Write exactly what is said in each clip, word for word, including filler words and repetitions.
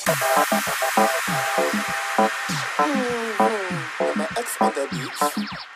Met mijn ex on the beach.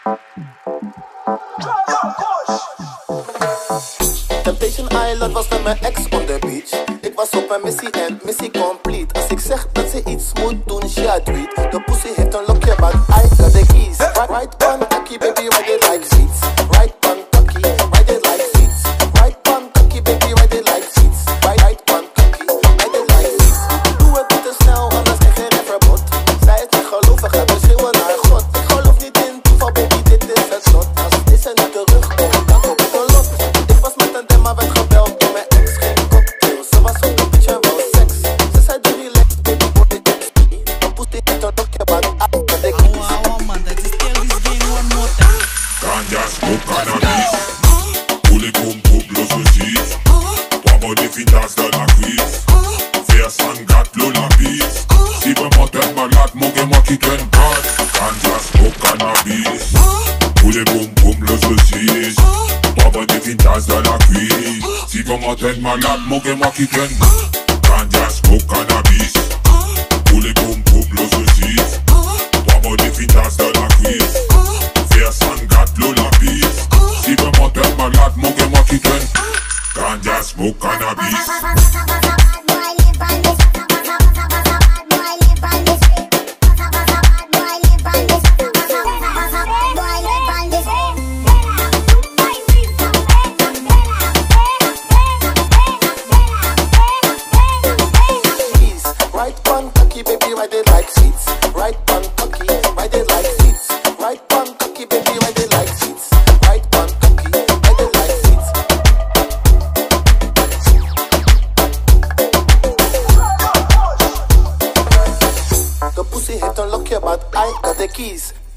Temptation Island was met mijn ex on the beach. Ik was op een missie en missie complete. Als ik zeg dat ze iets moet doen, she a tweet. De pussy heeft een lokje, but I got the keys. Right on cocky, baby, ride it like Fiets. Right on cocky, ride it like Fiets. Right on cocky, baby, ride it like Fiets. Right, right on cocky, ride it like Fiets. Doe het niet te snel, anders krijg je geen verbod. Zij is niet gelovig, hebben schreeuwen naar God. Ik geloof niet in toeval, baby, dit is het slot. Als deze niet terugkomt, dan komt het een lot. Ik was met een demma, werd gebeld door mijn ex. Geen cocktail, ze was op de bitch en wel seks. Ze zei doe relax, baby, boy, ik ben me. Dan poest ik het een lokje, maar I got the keys. Ganja, smoke, cannabis. Poulet, boum, boum, los Fiets. Trois de fitas de la cuisse. Vers un gâte, le lapis. Si vraiment t'es malade, moque-moi qui t'aime pas. Ganja, smoke, cannabis. Poulet, boum, boum, los Fiets. Trois de fitas de la cuisse. Si vraiment t'es malade, moque-moi qui t'aime pas. Ganja, smoke, cannabis. Poulet, boum, boum, los Fiets. Trois de fitas de la cuisse. Vers un gâte, le lapis. Si vraiment t'es malade, moque-moi qui t'aime. Ganja, smoke, cannabis. Right on cocky, baby, ride it like Fiets. Right on cocky, ride it like Fiets. Right on cocky, baby, ride it like Fiets. Right on cocky, ride it like Fiets. The pussy heeft een lokje, but I got the keys.